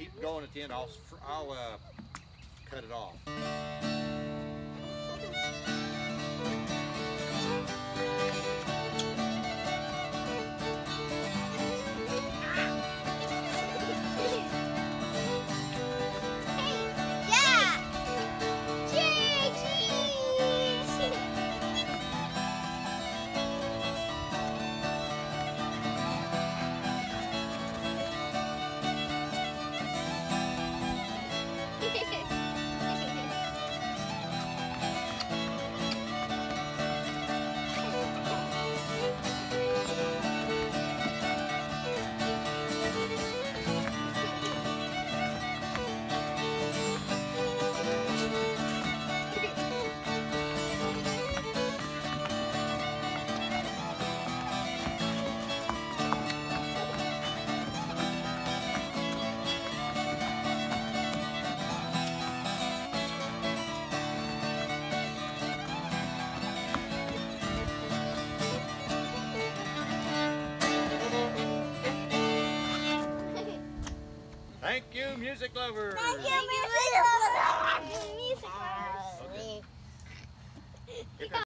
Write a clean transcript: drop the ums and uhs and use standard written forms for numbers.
keep going at the end. I'll cut it off. Thank you, music lovers. Thank you, music lovers. Music lovers. Okay.